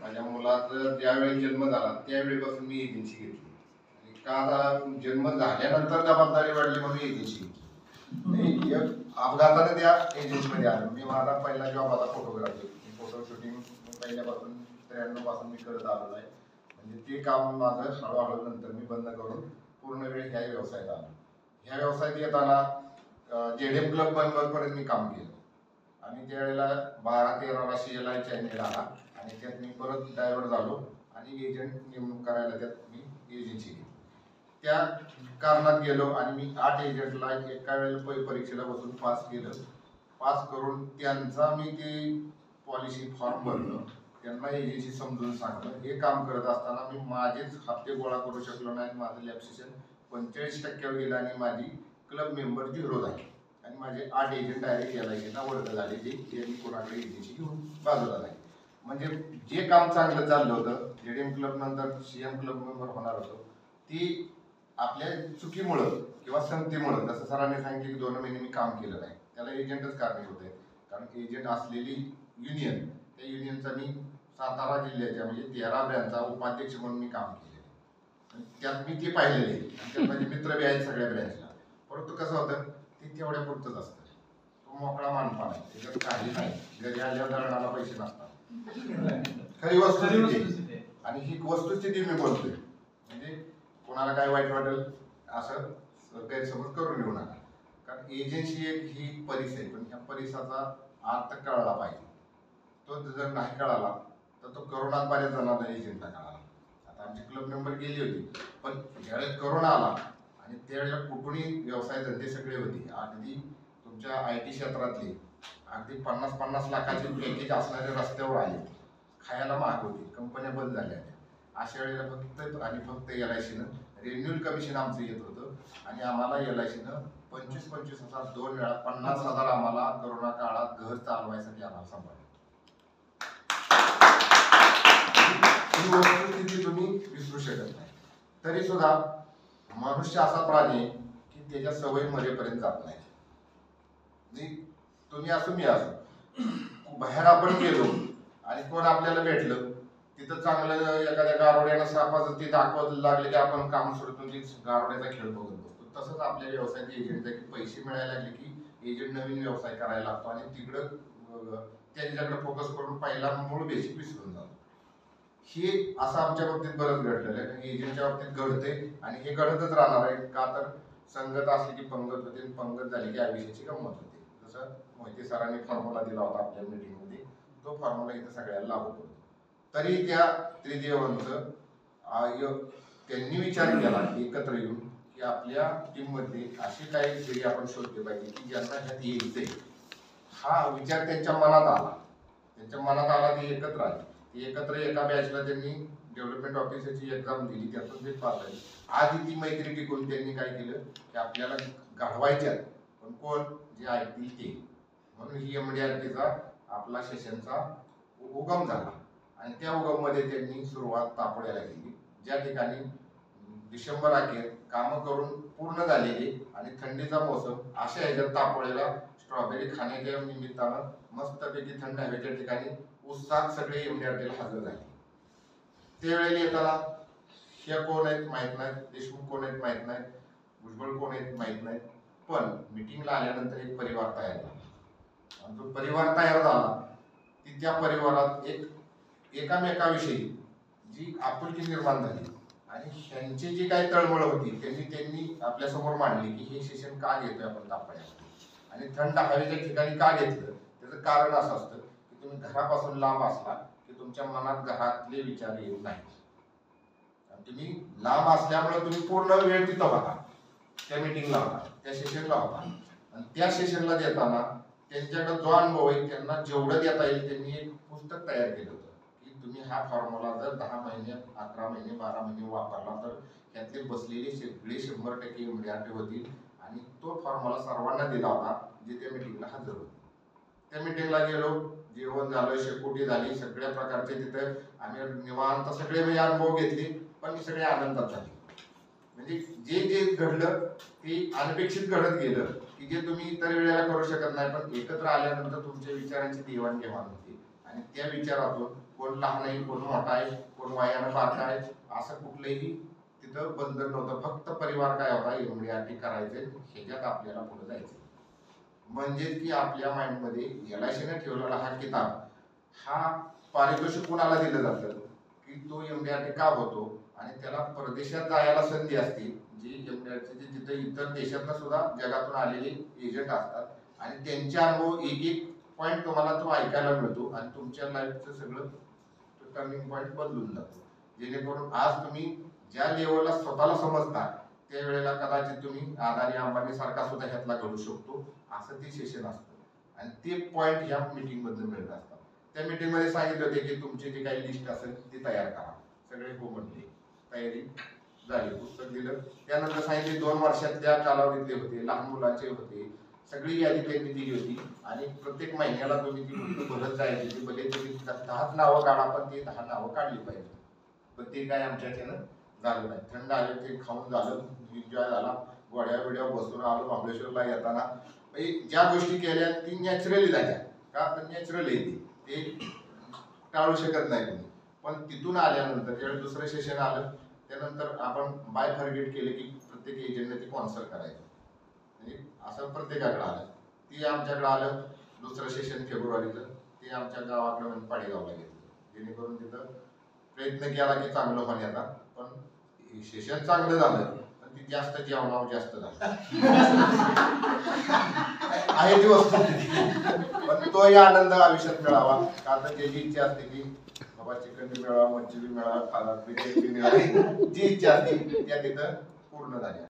माझ्या मुलाचा ज्यावेळी जन्म झाला त्यावेळीपासून मी एजन्सी घेतली आणि का जन्म झाल्यानंतर जबाबदारी वाढली म्हणून एजन्सी घेतली. अपघाताने त्या एजन्सीमध्ये आलो. मी माझा पहिला जॉब आता फोटोग्राफी, फोटो शूटिंग पहिल्यापासून 93 पासून मी करत आलेलो आहे. म्हणजे ते काम माझं हळूहळू नंतर मी बंद करून पूर्ण वेळ ह्या व्यवसायात आलो. ह्या व्यवसायात येताना जेडीएम क्लब बंदपर्यंत मी काम केलं आणि त्यावेळेला 12-13ला CLI चॅनेल आला आणि त्यात मी परत डायव्हर्ट झालो आणि एजंट नेमणूक करायला त्यात मी एजन्सी घेतली. त्या कारणात गेलो आणि मी 8 एजंटला एका वेळेला परीक्षेला बसून पास केलं. पास करून त्यांचा मी ते पॉलिसी फॉर्म भरलं, त्यांना एजन्सी समजून सांगलं. हे काम करत असताना मी माझेच हप्ते गोळा करू शकलो नाही. माझं लॅप्सेशन 45% गेलं आणि माझी क्लब मेंबर 0 झाली आणि माझे 8 एजंट डायरेक्ट LICला वर्ग झाले, जे यांनी कोणाकडे एजन्सी घेऊन बाजूला झाले. म्हणजे जे काम चांगलं चाललं होतं, जेडीएम क्लब नंतर CM क्लब मेंबर होणार होतं, ती आपल्या चुकीमुळं किंवा संगतीमुळं, जसं सरांनी सांगितलं की 2 महिने मी काम केलं नाही, त्याला एजंटच कारणीभूत आहे. कारण एजंट असलेली युनियन, त्या युनियनचा मी सातारा जिल्ह्याच्या म्हणजे 13 ब्रँचचा उपाध्यक्ष म्हणून मी काम केले. त्यात मी ते पाहिलेले आणि त्यात माझे मित्र बी आहेत सगळ्या ब्रँचला. परंतु कसं होतं, ते तेवढ्या पुरतंच असतं. तो मोकळा मानपान आहे, त्याच्यात काही नाही. घरी आल्यावर दळणाला पैसे नसतात. खरी वस्तुस्थिती आणि ही वस्तुस्थिती मी बोलतोय. म्हणजे कोणाला काय वाईट वाटेल असं गैरसमज करून घेऊ नका. कारण एजन्सी एक ही परिस आहे, पण ह्या परिसाचा अर्थ कळला पाहिजे. तो जर नाही कळाला तर तो करोनात बऱ्याच जणांना एजंटला कळाला. आता आमची क्लब मेंबर गेली होती, पण ज्यावेळेस करोना आला आणि त्यावेळेला कुठूनही व्यवसाय धंदे सगळे होते. अगदी तुमच्या IT क्षेत्रातले अगदी 50-50 लाखाचे पॅकेज असणारे रस्त्यावर आले, खायला महाग होती, कंपन्या बंद झाल्या. अशा वेळेला फक्त LICनं रिन्युअल कमिशन आमचं येत होतं आणि आम्हाला LICनं 25,000 2 वेळा 50,000 आम्हाला करोना काळात घर चालवायसाठी आम्हाला सांभाळलं. ही वस्तुस्थिती तुम्ही विसरू शकत नाही. तरी सुद्धा मनुष्य असा प्राणी आहे की त्याच्या सवयी मरेपर्यंत जात नाही. तुम्ही असो मी असो, बाहेर आपण गेलो आणि कोण आपल्याला भेटलं, तिथं चांगलं एखाद्या गारोड्यानं सापाचं ते दाखवत लागले की आपण काम सोडून गारोड्याचा खेळ बघत बसतो. तसंच आपल्या व्यवसायात एजंट आहे की पैसे मिळायला लागले की एजंट नवीन व्यवसाय करायला लागतो आणि तिकडं त्यांच्याकडे फोकस करून पहिला मूळ बेसिक विसरून जातो. हे असं आमच्या बाबतीत बरंच घडलेलं आहे. एजंटच्या बाबतीत घडते आणि हे घडतच राहणार आहे. का तर संगत असली की पंगत होते, पंगत झाली की आयुष्याची गंमत होते. जसं मोहिते सरांनी फॉर्म्युला दिला होता आपल्या मीटिंगमध्ये, तो फॉर्म्युला इथं सगळ्यांना लागू पडतो. तरी त्या त्रिदेवांचं त्यांनी विचार केला एकत्र येऊन की आपल्या टीममध्ये अशी काही पिढी आपण शोधली पाहिजे की ज्यांना ह्यात यायचंय. हा विचार त्यांच्या मनात आला. ते एकत्र आले. एकत्र एका बॅचला त्यांनी डेव्हलपमेंट ऑफिसरची एक्झाम दिली, त्यातून ते पास झाले. आज ती मैत्री टिकून त्यांनी काय केलं की आपल्याला घडवायच्यात, पण कोण जे ऐकतील ते. म्हणून ही MDRTचा आपला सेशनचा उगम झाला आणि त्या उगममध्ये त्यांनी सुरुवात तापोड्याला केली, ज्या ठिकाणी डिसेंबर अखेर कामं करून पूर्ण झालेली आणि थंडीचा मोसम अशा ह्याच्यात तापोड्याला स्ट्रॉबेरी खाण्याच्या निमित्तानं मस्तपैकी थंड हवेच्या ठिकाणी उत्साहात सगळे MDRTला हजर झाले. त्यावेळेला येताना हे कोण आहेत माहित नाहीत, देशमुख कोण आहेत माहित नाहीत, भुजबळ कोण आहेत माहित नाहीत, पण मिटिंगला आल्यानंतर एक परिवार तयार झाला आणि तो परिवार तयार झाला की त्या परिवारात एकामेकाविषयी जी आपुलकी निर्माण झाली आणि ह्यांची जी काही तळमळ होती त्यांनी आपल्यासमोर मांडली की हे सेशन का घेतोय आपण तापड्यात आणि थंड हवेच्या ठिकाणी का घेतलं. त्याचं कारण असं असतं की तुम्ही घरापासून लांब असला की तुमच्या मनात घरातले विचार येत नाही. तुम्ही लांब असल्यामुळे तुम्ही पूर्ण वेळ तिथं होता, त्या मिटिंगला होता, त्या सेशनला होता आणि त्या सेशनला देताना त्यांच्याकडे जो अनुभव आहे त्यांना जेवढं देता येईल त्यांनी एक पुस्तक तयार केलं होतं की तुम्ही हा फॉर्म्युला जर 10 महिने 11 महिने 12 महिने वापरला तर त्यातले बसलेले सगळे 100% MDRT होतील आणि तो फॉर्म्युला सर्वांना दिला होता जे त्या मिटिंगला हजर होते. त्या मिटिंगला गेलो, जेवण झालं, शेकोटी झाली, सगळ्या प्रकारचे तिथे आम्ही निवांत सगळे म्हणजे अनुभव घेतले, पण मी सगळे आनंदात झाले. म्हणजे जे घडलं ते अनपेक्षित घडत गेलं की जे तुम्ही इतर वेळेला करू शकत नाही, पण एकत्र आल्यानंतर तुमच्या विचारांची देवाणघेवाण होती आणि त्या विचारातून कोण लहान आहे, कोण मोठा आहे, कोण वयानं बारका आहे, असं कुठलंही तिथं बंधन नव्हतं. फक्त परिवार काय होता, एमडी करायचे, ह्याच्यात आपल्याला पुढे जायचं. म्हणजेच की आपल्या माइंडमध्ये एलआयसीने ठेवलेला हा किताब, हा पारितोषिक कोणाला दिलं जातं की तो एमडी का होतो, आणि त्याला परदेशात जायला संधी असते, जी एमडी जिथे इतर देशातनं सुद्धा जगातून आलेले एजंट असतात, आणि त्यांचे अनुभव एक एक पॉईंट तुम्हाला तो ऐकायला मिळतो, आणि तुमच्या लाईफचं सगळं टर्निंग पॉईंट बदलून जातो. जेणेकरून आज तुम्ही ज्या लेवलला स्वतःला समजता, त्यावेळेला कदाचित तुम्ही अदानी अंबानी सारखा सुद्धा ह्यातला घडू शकतो, असं ते सेशन असतं. आणि ते पॉईंट ह्या मीटिंग मधून मिळत असतात. त्या मीटिंग मध्ये सांगितलं होते की तुमची जी काही लिस्ट असेल ती तयार करा. सगळे हो म्हणले, तयारी झाली, पुस्तक दिलं. त्यानंतर सांगितले 2 वर्षातल्या कालावधीतले होते, लहान मुलांचे होते, सगळी यादी त्यांनी दिली होती. आणि प्रत्येक महिन्याला तुम्ही ती पुस्तक भरत जायची. ती भले तुम्ही 10 नावं काढा, पण ती 10 नावं काढली पाहिजे. पण ते काय आमच्याच्यानं झालं नाही. थंड आले, ते खाऊन झालं, एन्जॉय झाला, गोड्या बिड्या बसून आलो. महाबळेश्वरला येताना ज्या गोष्टी केल्या ती नॅचरली झाल्या, का तर नॅचरल आहे ते टाळू शकत नाही तुम्ही. पण तिथून आल्यानंतर ज्यावेळी दुसरं सेशन आलं, त्यानंतर आपण बाय फॉरगेट केले की प्रत्येक एजंटने ती स्पॉन्सर करायचं, म्हणजे असं प्रत्येकाकडे आलं. ती आमच्याकडे आलं दुसरं सेशन फेब्रुवारीचं, ते आमच्या गावाकडे म्हणजे पाडेगावला घेतलं. जेणेकरून तिथं प्रयत्न केला की चांगलं होण्याचा, पण सेशन चांगलं झालं, पण ती जास्त जेवणावर जास्त झालं आहे ती वस्तू. पण तोही आनंद आयुष्यात मिळावा, का तर त्याची इच्छा असते की बाबा चिकन बी मिळावा, मच्छी बी मिळावा, खाला बी मिळावी, जी इच्छा असते त्या तिथं पूर्ण झाल्या.